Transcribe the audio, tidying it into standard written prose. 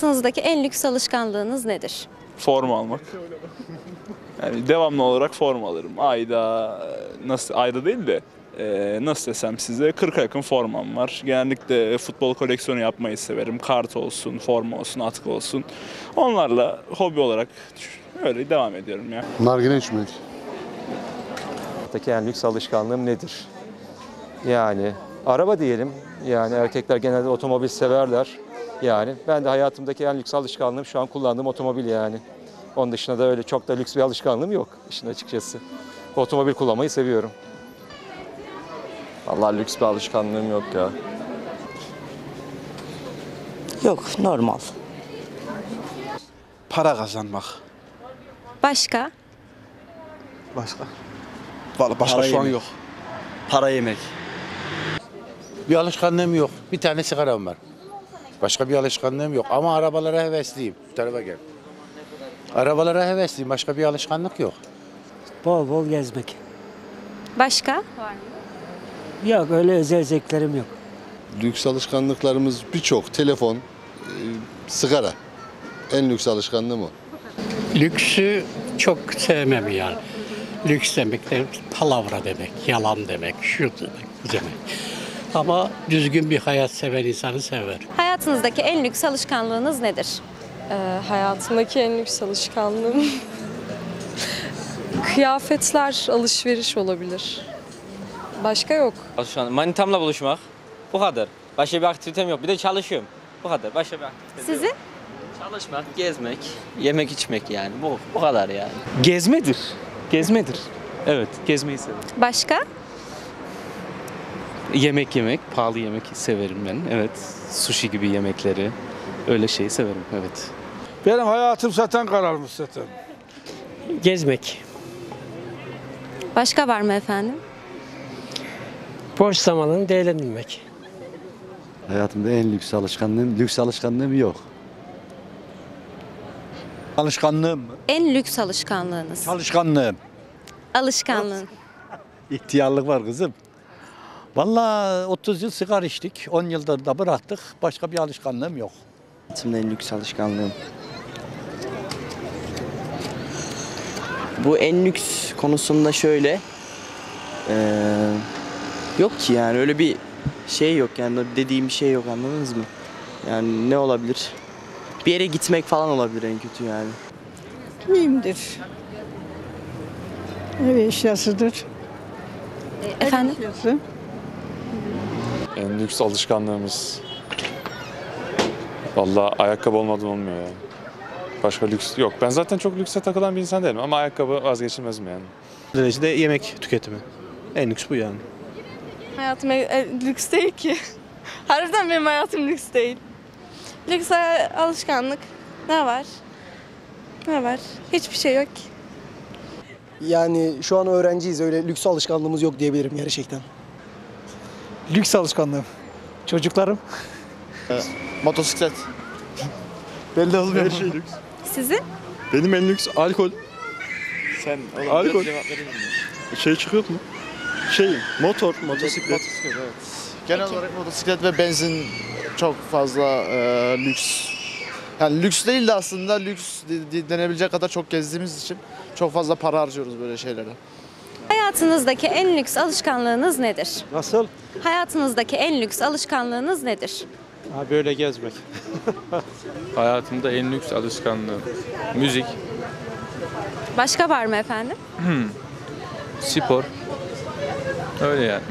Hayatınızdaki en lüks alışkanlığınız nedir? Forma almak. Yani devamlı olarak forma alırım. Ayda değil de nasıl desem size 40'a yakın formam var. Genellikle futbol koleksiyonu yapmayı severim. Kart olsun, forma olsun, atkı olsun. Onlarla hobi olarak öyle devam ediyorum ya. Nargile içmek. En lüks alışkanlığım nedir? Yani araba diyelim. Yani erkekler genelde otomobil severler. Yani ben de hayatımdaki en lüks alışkanlığım şu an kullandığım otomobil yani. Onun dışında da öyle çok da lüks bir alışkanlığım yok işin açıkçası. Otomobil kullanmayı seviyorum. Vallahi lüks bir alışkanlığım yok ya. Yok, normal. Para kazanmak. Başka? Vallahi başka Para şu an yemek. yok. Para yemek. Bir alışkanlığım yok. Bir tane sigaram var. Başka bir alışkanlığım yok. Ama arabalara hevesliyim. Bu tarafa gel. Arabalara hevesliyim. Başka bir alışkanlık yok. Bol bol gezmek. Başka? Var mı? Yok, öyle özel zevklerim yok. Lüks alışkanlıklarımız birçok. Telefon, sigara. En lüks alışkanlığım o. Lüksü çok sevmem yani. Lüks demek de palavra demek, yalan demek, şu demek, bu demek. Ama düzgün bir hayat seven insanı sever. Hayatınızdaki en lüks alışkanlığınız nedir? Hayatımdaki en lüks alışkanlığım kıyafetler, alışveriş olabilir. Başka yok. Manitamla buluşmak. Bu kadar. Başka bir aktivitem yok. Bir de çalışıyorum. Bu kadar. Başka bir aktivitem yok. Sizin? Çalışmak, gezmek, yemek içmek yani. Bu kadar yani. Gezmedir. Gezmedir. Evet, gezmeyi severim. Başka? Yemek yemek, pahalı yemek severim ben. Evet, sushi gibi yemekleri, öyle şeyi severim. Evet. Benim hayatım zaten kararmış zaten. Gezmek. Başka var mı efendim? Boş zamanını değerlendirmek. Hayatımda en lüks alışkanlığım yok. Alışkanlığım mı? En lüks alışkanlığınız. Çalışkanlığım. Alışkanlığın. İhtiyarlık var kızım. Vallahi 30 yıl sigara içtik. 10 yıldır da bıraktık. Başka bir alışkanlığım yok. Hayatımda en lüks alışkanlığım. Bu en lüks konusunda şöyle. Yok ki yani öyle bir şey yok yani dediğim bir şey yok, anladınız mı? Yani ne olabilir? Bir yere gitmek falan olabilir en kötü yani. Giyimdir. Ev eşyasıdır. Efendim? Eşyası. En lüks alışkanlığımız. Vallahi ayakkabı olmadan olmuyor yani. Başka lüks yok. Ben zaten çok lükse takılan bir insan değilim ama ayakkabı vazgeçilmezim yani. Derecede yemek tüketimi. En lüks bu yani. Hayatım lüks değil ki. Harbiden benim hayatım lüks değil. Lüks alışkanlık. Ne var? Ne var? Hiçbir şey yok ki. Yani şu an öğrenciyiz, öyle lüks alışkanlığımız yok diyebilirim gerçekten. Lüks alışkanlığım. Çocuklarım. Motosiklet. Belli olmuyor. Her şey lüks. Sizin? Benim en lüks alkol. Sen Alkol. Şey çıkıyor mu? Motosiklet. evet. Genel olarak motosiklet ve benzin çok fazla lüks. Yani lüks değil de aslında lüks denebilecek kadar çok gezdiğimiz için çok fazla para harcıyoruz böyle şeylere. Hayatınızdaki en lüks alışkanlığınız nedir? Nasıl? Hayatınızdaki en lüks alışkanlığınız nedir? Ha, böyle gezmek. Hayatımda en lüks alışkanlığım. Müzik, Başka var mı efendim? spor. Öyle yani.